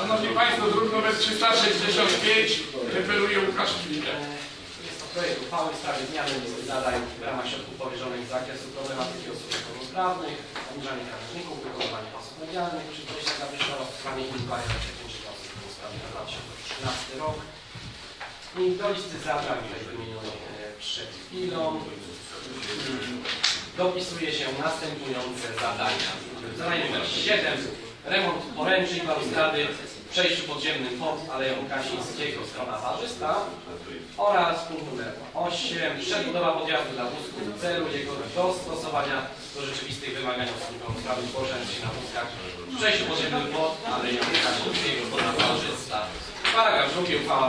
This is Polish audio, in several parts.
Szanowni Państwo, druk nr 365 referuje Łukasz Filipiak. Jest to projekt uchwały w sprawie zmiany listy zadań w ramach środków powierzonych z zakresu problematyki osób niepełnosprawnych, obniżania krawężników, wykonywania pasów medialnych przy przejściach na wyższe oraz usuwanie innych barier przecięcia osób niepełnosprawnych na 2013 rok. I do listy zadań tutaj wymienionych przed chwilą dopisuje się następujące zadania. Zadanie numer 7. Remont poręczy i balustrady w przejściu podziemnym pod Aleją Kasińskiego, strona parzysta. Oraz punkt numer 8. Przebudowa podjazdu dla wózków w celu jego dostosowania do rzeczywistych wymagań osób niepełnosprawnych poruszających się na wózkach w przejściu podziemnym pod Aleją Kasińskiego, strona parzysta. Paragraf 2. Uchwała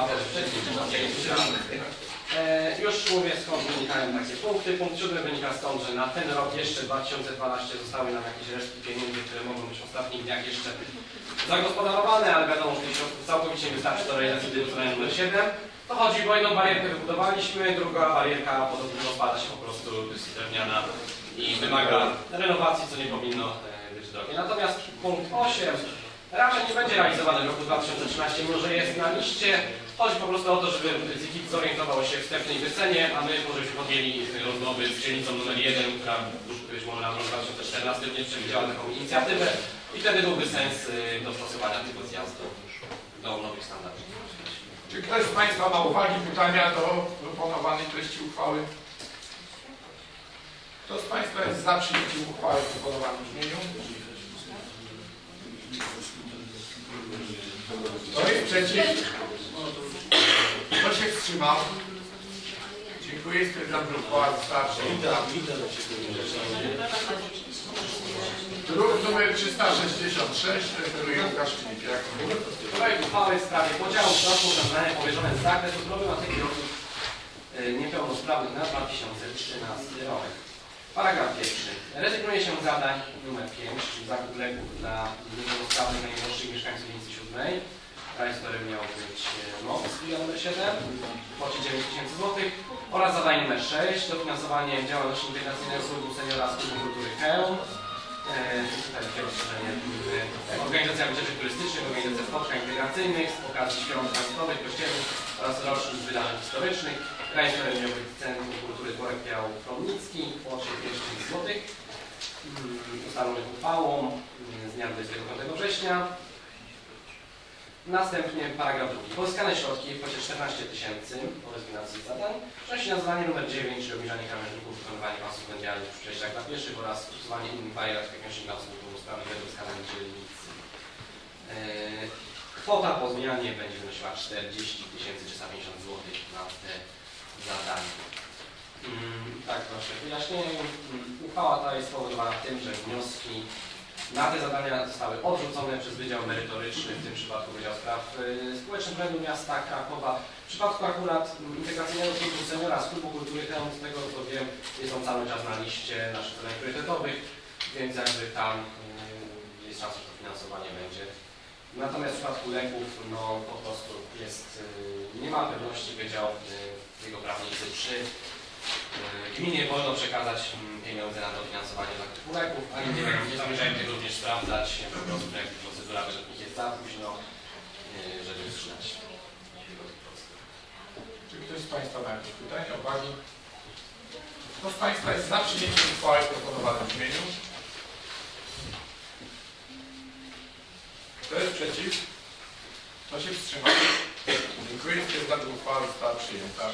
już mówię, skąd wynikają takie punkty. Punkt 7 wynika stąd, że na ten rok jeszcze 2012 zostały nam jakieś resztki pieniędzy, które mogą być w ostatnich dniach jeszcze zagospodarowane, ale wiadomo, że tych środków całkowicie nie wystarczy do realizacji zadania numer 7. To chodzi, bo jedną barierkę wybudowaliśmy, druga barierka podobno rozpada się po prostu, jest drewniana i wymaga renowacji, co nie powinno być drogie. Natomiast punkt 8 raczej nie będzie realizowany w roku 2013, mimo że jest na liście. Chodzi po prostu o to, żeby ZIKIT zorientował się w wstępnej wycenie, a my żebyśmy podjęli rozmowy z dzielnicą numer 1, która już być może na rok 2014 nie przewidziała taką inicjatywę i wtedy byłby sens dostosowania tego zjazdu do nowych standardów. Czy ktoś z Państwa ma uwagi, pytania do proponowanej treści uchwały? Kto z Państwa jest za przyjęciem uchwały w proponowanym brzmieniu? Kto jest przeciw? Kto się wstrzymał? Dziękuję. Stwierdzam, że uchwała została przyjęta. Druk nr 366 referuje Łukasz Filipiak. Projekt uchwały w sprawie podziału środków na zadania powierzone z zakresu problematyki osób niepełnosprawnych na 2013 rok. Paragraf 1. Rezygnuje się z zadań numer 5, czyli zakup leków dla niepełnosprawnych najuboższych mieszkańców dzielnicy 7. Rejestrem miał być MOPS numer 7 w kwocie 9 000 zł oraz zadanie numer 6. Dofinansowanie działalności integracyjnego klubu seniora z Klubu Kultury Chełm. Tutaj rozszerzenie organizacja wycieczek turystycznych, organizacja spotkań integracyjnych z okazji świąt państwowych, kościelnych oraz rocznic wydarzeń historycznych. Rejestrem miał być Centrum Kultury Dworek Biał-Promnicki w kwocie 5 000 zł. Ustalonych uchwałą z dnia 25 września. Następnie paragraf 2. Pozyskane środki w kwocie 14 000 po rezygnacji z zadań przenieść na zadanie numer 9, czyli obniżanie krawężników, wykonywanie pasów medialnych w przejściach dla pieszych oraz usuwanie innych barier architektonicznych dla osób niepełnosprawnych według wskazań dzielnicy. Kwota po zmianie będzie wynosiła 40 350 zł na te zadania. Tak, proszę wyjaśnienie. Uchwała ta jest spowodowana tym, że wnioski na te zadania zostały odrzucone przez Wydział Merytoryczny, w tym przypadku Wydział Spraw Społecznych Urzędu Miasta Krakowa. W przypadku akurat integracyjnego klubu seniora z Klubu Kultury Chełm, z tego co wiem, jest on cały czas na liście naszych zadań priorytetowych, więc jakby tam jest szansa, że to finansowanie będzie. Natomiast w przypadku leków, no po prostu jest, nie ma pewności, Wydział, jego prawnicy przy gminie wolno przekazać pieniądze na dofinansowanie zakupu leków, ani nie zamierzają tego również sprawdzać, po prostu jak procedura według nich jest za późno, żeby wstrzymać. Czy ktoś z Państwa ma jakieś pytania, uwagi? Kto z Państwa jest za przyjęciem uchwały w proponowanym brzmieniu? Kto jest przeciw? Kto się wstrzymał? Dziękuję. Stwierdzam, że uchwała została przyjęta.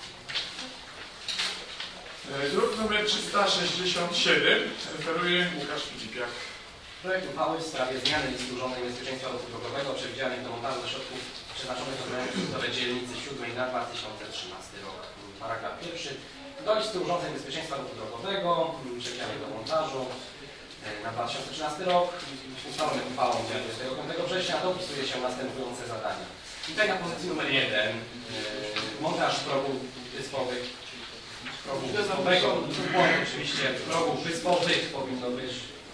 Druk nr 367 referuje Łukasz Filipiak. Projekt uchwały w sprawie zmiany listy urządzeń bezpieczeństwa ruchu drogowego przewidzianych do montażu środków przeznaczonych na zadania budżetowe dzielnicy 7 na 2013 rok. Paragraf 1. Do listy urządzeń bezpieczeństwa ruchu drogowego przewidzianych do montażu na 2013 rok ustalonych uchwałą 25 września dopisuje się następujące zadania. Tutaj na pozycji numer 1 montaż progów wyspowych. Progu wyspowego, oczywiście progów wyspowych powinno być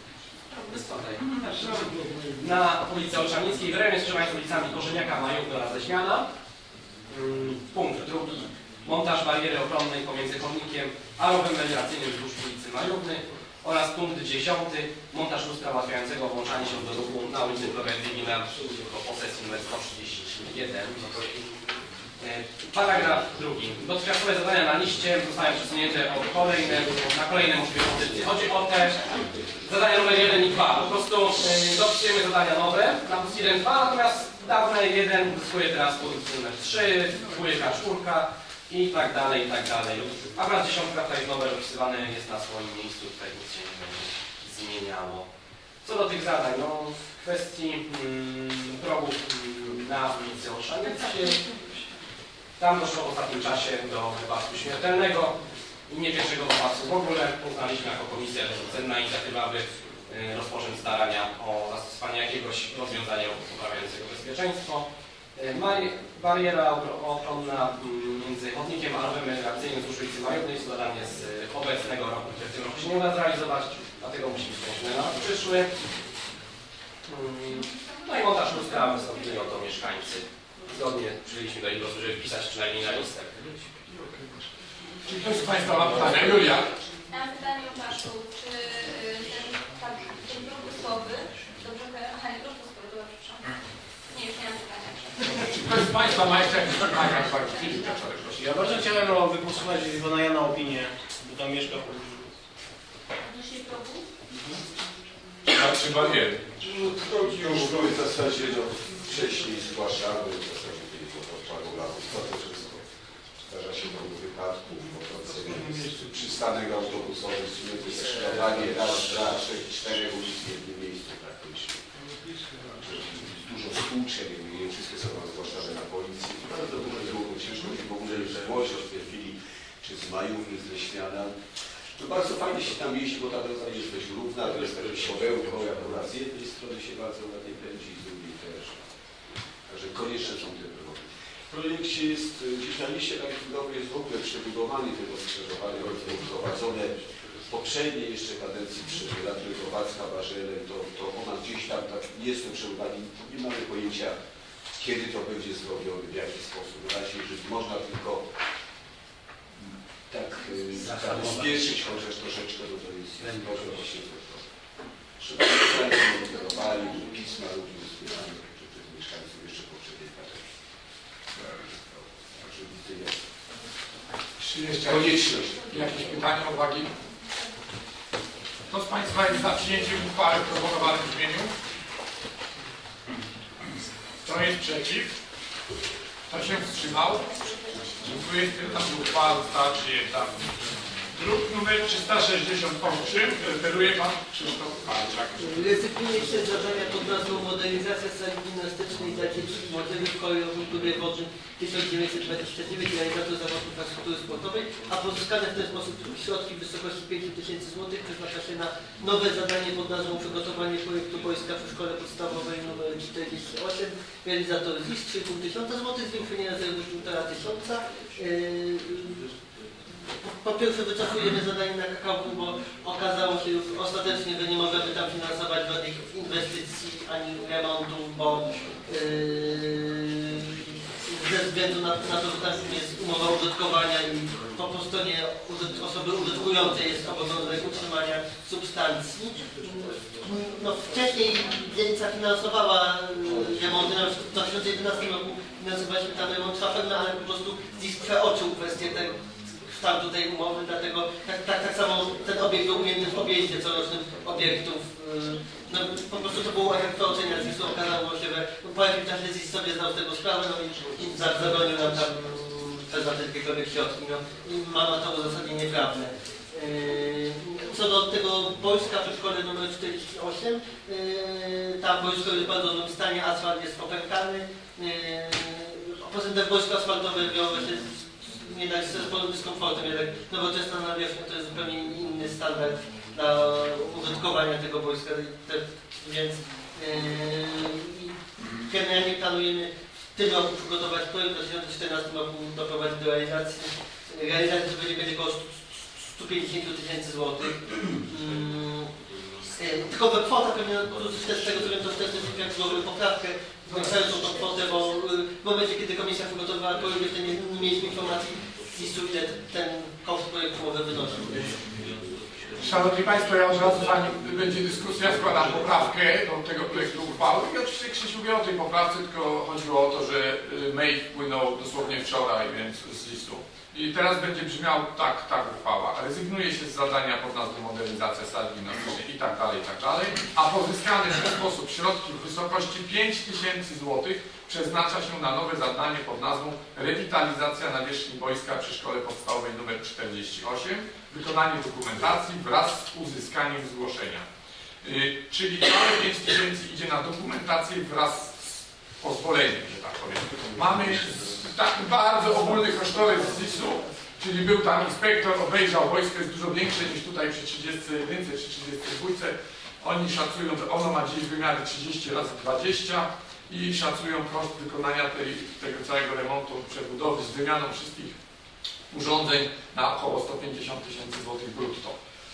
na ulicy Olszanickiej w rejonie skrzyżowania z ulicami Korzeniaka, Majówny oraz Leśmiana. Punkt 2. Montaż bariery ochronnej pomiędzy chodnikiem a rowem melioracyjnym wzdłuż ulicy Majówny. Oraz punkt 10. Montaż lustra ułatwiającego włączanie się do ruchu na ulicy Progresywnej na posesji nr 131. Paragraf 2. Dotychczasowe zadania na liście zostają przesunięte na kolejne możliwe pozycje. Chodzi o te zadania numer 1 i 2. Po prostu dopisujemy zadania nowe na plus 1, 2, natomiast dawne 1 uzyskuje teraz pozycję numer 3, 2, 4 i tak dalej, i tak dalej. A wraz 10 to jest nowe dopisywane, jest na swoim miejscu, tutaj nic się nie będzie zmieniało. Co do tych zadań, no w kwestii progów na ulicy Olszanieckiej, tam doszło w ostatnim czasie do wypadku śmiertelnego i nie pierwszego wypadku w ogóle. Uznaliśmy jako komisja, że to cenna inicjatywa, aby rozpocząć starania o zastosowanie jakiegoś rozwiązania poprawiającego bezpieczeństwo. Bariera ochronna między chodnikiem a nowym melioracyjnym wzdłuż ulicy Majownej jest zadanie z obecnego roku, które w tym roku się nie uda zrealizować, dlatego musimy przejść na przyszły. No i montaż lustra wystąpili o to mieszkańcy. Zgodnie przyjęliśmy do głosu, żeby wpisać przynajmniej na listę. Czy ktoś z Państwa ma pytania? Julia? Mam pytanie o Paszu, czy ten druk wysłowy, dobrze, nie druk wysłowy, przepraszam. Nie, już nie mam pytania. Czy ktoś z Państwa ma jeszcze jakieś pytania? Ja bardzo chciałem wygłosować na Jana opinię, bo tam mieszka w pobliżu. Odnośnie progu? Chyba nie. Już były w zasadzie wcześniej zgłaszamy, w zasadzie kiedy było to paru lat, bardzo często zdarza się do wypadków, przystanek autobusowy, skrzyżowanie, raz, dwa, 6, 4 ulic w jednym miejscu praktycznie. Dużo stłuczeń, nie wszystkie są zgłaszane na policję. Bardzo dużo długo, ciężko mi w ogóle już zgłosić w tej chwili, czy z Majówki, z Leśmiana. To bardzo fajnie się tam jeździ, bo ta droga jest dość równa, to jest takie siodełko, akurat z jednej strony się bardzo ładnie pędzi, z drugiej też. Także konieczne są te drogi. W projekcie jest, gdzieś na liście takich drog jest w ogóle przebudowanie tego skrzyżowania, wprowadzone w poprzedniej jeszcze kadencji przy Radnego Wacka Barzelem, to ona gdzieś tam tak jest to przebudowanie. Nie mamy pojęcia, kiedy to będzie zrobione, w jaki sposób. Na razie, że można tylko tak zabezpieczyć chociaż troszeczkę, bo to jest może właśnie to. Trzeba monitorowali, pisma również zbierane przez mieszkańców jeszcze poprzedniej kadencji. Także widzę jest. Czy jeszcze Konieczność. jakieś pytania, uwagi? Kto z Państwa jest za przyjęciem uchwały w proponowanym brzmieniu? Kto jest przeciw? Kto się wstrzymał? Dziękuję. Stwierdzam, że uchwała została przyjęta. Druk numer 368 referuje Pan Krzysztof Walczak. Rezygnuje się z zadania pod nazwą Modernizacja sali gimnastycznej dla dzieci i młodzieży w Szkole Kultury Wodnej 1929 realizator zawodów infrastruktury sportowej, a pozyskane w ten sposób środki w wysokości 5000 zł przeznacza się na nowe zadanie pod nazwą Przygotowanie projektu boiska przy Szkole Podstawowej nr 48. Realizator ZIS 3500 zł, zwiększenie rezerwy 1500. Po pierwsze wycofujemy zadanie na KKW, bo okazało się już ostatecznie, że nie możemy tam finansować żadnych inwestycji ani remontu, bo ze względu na to, że tam jest umowa użytkowania i po stronie osoby użytkującej jest obowiązek utrzymania substancji. No, wcześniej dzielnica finansowała remonty, na przykład w 2011 roku finansowaliśmy tam remont szafy, ale po prostu ZIS przeoczył kwestię tego kształtu tej umowy, dlatego tak samo ten obiekt był ujęty w objeździe corocznym obiektów. No, po prostu to było efekt przeoczenia ZIS-u, okazało się, że po jakimś czasie ZIS sobie zdał z tego sprawę, no i zabronił nam tam przeznaczyć jakiekolwiek środki. No, ma to uzasadnienie prawne. Co do tego boiska przy szkole nr 48, tam boisko jest w bardzo dobrym stanie, asfalt jest popękany. Poza tym boisko asfaltowe wiąże się nie da się z sporym dyskomfortem, jednak nowoczesna nawierzchnia to jest zupełnie inny standard dla użytkowania tego boiska, więc generalnie planujemy w tym roku przygotować projekt, w 2014 roku doprowadzić do realizacji. Realizacja to będzie około 150 000 złotych. Tylko kwota pewnie, z tego co wiem, to wtedy złożymy poprawkę zwiększającą tą kwotę, bo w momencie, kiedy komisja przygotowywała projekt, jeszcze nie mieliśmy informacji z ZIS-u, ile ten koszt projektu może wynosić. Szanowni Państwo, ja od razu, zanim będzie dyskusja, składam poprawkę do tego projektu uchwały i oczywiście Krzysiu wie o tej poprawce, tylko chodziło o to, że mail wpłynął dosłownie wczoraj, więc z listu. I teraz będzie brzmiał tak uchwała. Rezygnuje się z zadania pod nazwą modernizacja sali gimnastycznej i tak dalej, a pozyskane w ten sposób środki w wysokości 5 000 złotych przeznacza się na nowe zadanie pod nazwą rewitalizacja nawierzchni boiska przy szkole podstawowej nr 48, wykonanie dokumentacji wraz z uzyskaniem zgłoszenia. Czyli całe 5 000 idzie na dokumentację wraz z pozwoleniem, że tak powiem. Mamy taki bardzo ogólny kosztorys z ZIS-u, czyli był tam inspektor, obejrzał wojsko, jest dużo większe niż tutaj przy 31 czy 32. Oni szacują, że ono ma dziś wymiary 30 razy 20 i szacują koszt wykonania tego całego remontu, przebudowy z wymianą wszystkich urządzeń na około 150 000 złotych brutto.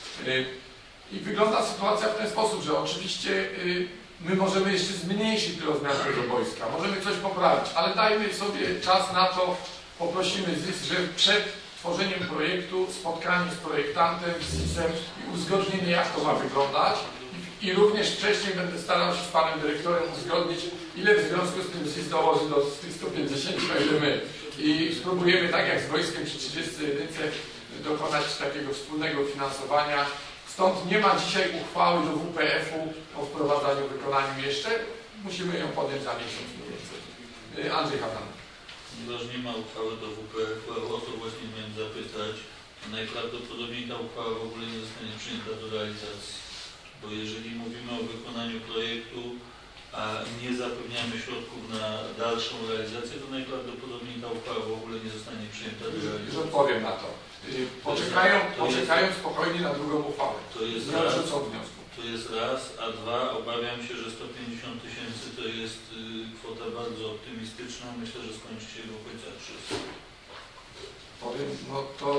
I wygląda sytuacja w ten sposób, że oczywiście my możemy jeszcze zmniejszyć rozmiar tego wojska, możemy coś poprawić, ale dajmy sobie czas na to, poprosimy ZIS, że przed tworzeniem projektu spotkanie z projektantem, z ZIS-em i uzgodnienie, jak to ma wyglądać. I również wcześniej będę starał się z panem dyrektorem uzgodnić, ile w związku z tym ZIS dołoży z tych 150, a ile my. I spróbujemy, tak jak z wojskiem przy 31, dokonać takiego wspólnego finansowania. Stąd nie ma dzisiaj uchwały do WPF-u o wprowadzaniu, wykonaniu jeszcze. Musimy ją podjąć za miesiąc mniej więcej. Andrzej Hatan. Ponieważ nie ma uchwały do WPF-u, a o to właśnie miałem zapytać, najprawdopodobniej ta uchwała w ogóle nie zostanie przyjęta do realizacji. Bo jeżeli mówimy o wykonaniu projektu, a nie zapewniamy środków na dalszą realizację, to najprawdopodobniej ta uchwała w ogóle nie zostanie przyjęta do realizacji. Już odpowiem na to. Poczekają spokojnie na drugą uchwałę. To jest nie odrzucą wniosku. To jest raz, a dwa, obawiam się, że 150 000 to jest kwota bardzo optymistyczna. Myślę, że skończy się do końca 300. Powiem, no to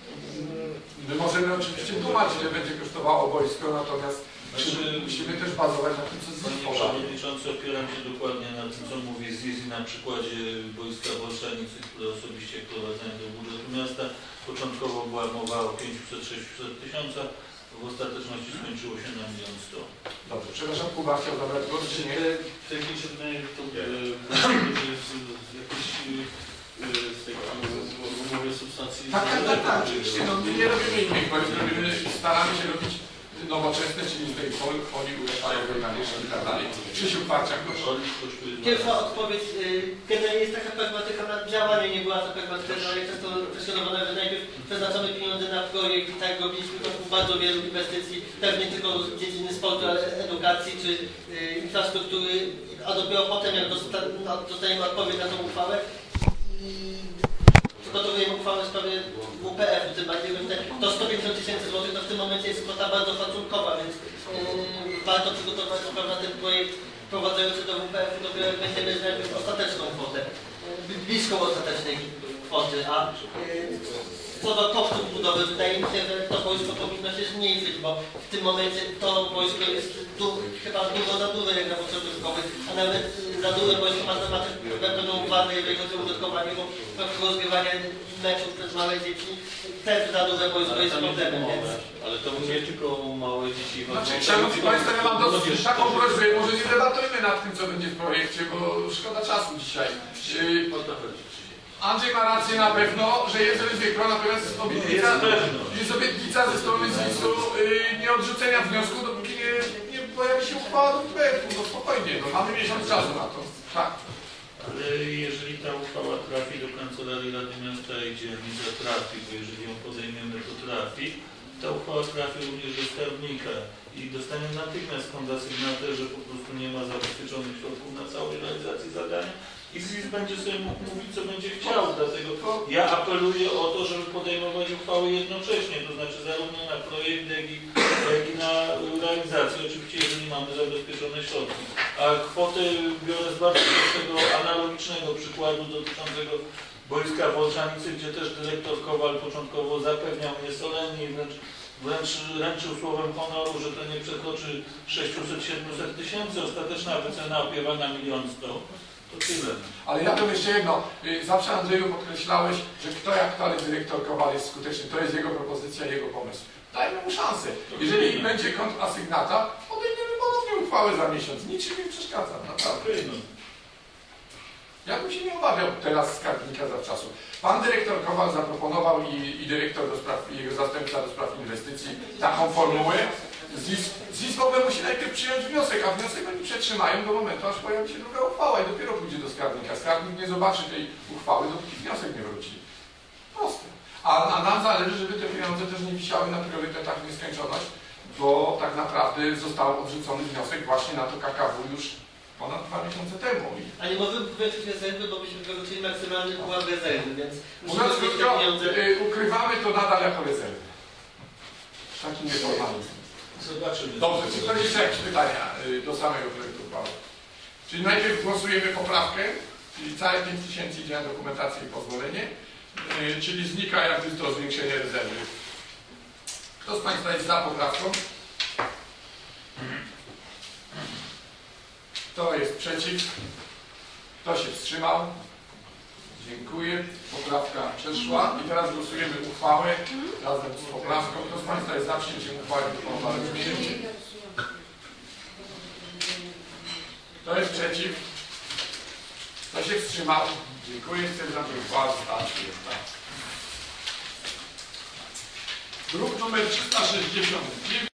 my możemy oczywiście dumać, ile będzie kosztowało wojsko, natomiast musimy też bazować na tym, co ZIS Panie Przewodniczący, opieram się dokładnie na tym, co mówi ZIS i na przykładzie wojska w Olszanicy, które osobiście wprowadzałem do budżetu miasta. Początkowo była mowa o 500–600 tysiącach, w ostateczności skończyło się na 1 100 000. Dobrze, przepraszam, Kuba chciał zabrać głos, czy nie? Technicznie pytanie, to jakieś z tego umowy substancji... Tak, oczywiście, no nie robimy innych wojsk, staramy się robić nowoczesne, czyli z tej folii ulewajowej na wierzchni i tak dalej. Krzysiu Kwarczak, proszę. Pierwsza odpowiedź, generalnie jest taka pragmatyka na działanie, nie była to pragmatyka, ale często kwestionowana, że najpierw przeznaczamy pieniądze na projekt i tak robiliśmy bardzo wielu inwestycji, tak nie tylko z dziedziny sportu, ale edukacji czy infrastruktury, a dopiero potem, jak dostajemy odpowiedź na tą uchwałę i przygotowujemy uchwałę w sprawie WPF-u, tym bardziej, że to 150 000 złotych, to w tym momencie jest kwota bardzo szacunkowa, więc warto przygotować ten projekt wprowadzający do WPF-u, dopiero będziemy znaleźć ostateczną kwotę, bliską ostatecznej kwoty, a co do kosztów budowy, wydaje mi się, że to wojsko powinno się zmniejszyć, bo w tym momencie to wojsko jest chyba dużo za duże jak na potrzeby szkoły, a nawet za duże wojsko ma też pewną uwagę, jeżeli chodzi o użytkowanie, bo rozgrywania meczów przez małe dzieci też za duże wojsko jest problemem, więc... Ale to nie tylko małe dzieci. Znaczy, szanowni Państwo, ja mam dosyć taką prośbę, może nie debatujmy nad tym, co będzie w projekcie, bo szkoda czasu dzisiaj. O to chodzi. Andrzej ma rację na pewno, że jest ryzyko, natomiast jest obietnica ze strony ZIS-u nieodrzucenia wniosku, dopóki nie pojawi się uchwała do WPF-u. No spokojnie, no, mamy miesiąc czasu na to. Tak. Ale jeżeli ta uchwała trafi do Kancelarii Rady Miasta i dzielnica trafi, bo jeżeli ją podejmiemy, to trafi, ta uchwała trafi również do skarbnika i dostanie natychmiast kondasygnatę, że po prostu nie ma zabezpieczonych środków na całej realizacji zadania. I ZIS będzie sobie mógł mówić, co będzie chciał, dlatego ja apeluję o to, żeby podejmować uchwały jednocześnie, to znaczy zarówno na projekt, jak i na realizację, oczywiście jeżeli mamy zabezpieczone środki. A kwotę biorę z bardzo prostego, analogicznego przykładu dotyczącego wojska w Olszanicy, gdzie też dyrektor Kowal początkowo zapewniał mnie solennie i wręcz ręczył słowem honoru, że to nie przekroczy 600–700 tysięcy, ostateczna wycena opiewana 1 100 000. To tyle. Ale ja bym jeszcze jedno. Zawsze, Andrzeju, podkreślałeś, że kto jak kto, ale dyrektor Kowal jest skuteczny. To jest jego propozycja, jego pomysł. Dajmy mu szansę. Jeżeli będzie kontrasygnata, podejmiemy ponownie uchwałę za miesiąc. Niczym nie przeszkadza, naprawdę. Ja bym się nie obawiał teraz skarbnika zawczasu. Pan dyrektor Kowal zaproponował i dyrektor do spraw, jego zastępca do spraw inwestycji taką formułę. ZIS w ogóle musi najpierw przyjąć wniosek, a wniosek oni przetrzymają do momentu, aż pojawi się druga uchwała i dopiero pójdzie do skarbnika. Skarbnik nie zobaczy tej uchwały, dopóki wniosek nie wróci. Proste. A nam zależy, żeby te pieniądze też nie wisiały na priorytetach w nieskończoność, bo tak naprawdę został odrzucony wniosek właśnie na to KKW już ponad 2 miesiące temu. A nie możemy powiększyć rezerwy, bo byśmy wykluczyli maksymalny pułap rezerwy, więc Mówiąc musimy mieć te krótko, pieniądze. ukrywamy to nadal jako rezerwę. Taki nieformalny. Zobaczymy. Dobrze, czy ktoś jeszcze jakieś pytania do samego projektu uchwały? Czyli najpierw głosujemy poprawkę, czyli całe 5 000 idzie na dokumentację i pozwolenie, czyli znika jakby to zwiększenie rezerwy. Kto z Państwa jest za poprawką? Kto jest przeciw? Kto się wstrzymał? Dziękuję. Poprawka przeszła. I teraz głosujemy uchwałę razem z poprawką. Kto z Państwa jest za przyjęciem uchwały proponowanej w brzmieniu? Kto jest przeciw? Kto się wstrzymał? Dziękuję. Chcę za tę uchwałę zostać. Druk numer 369.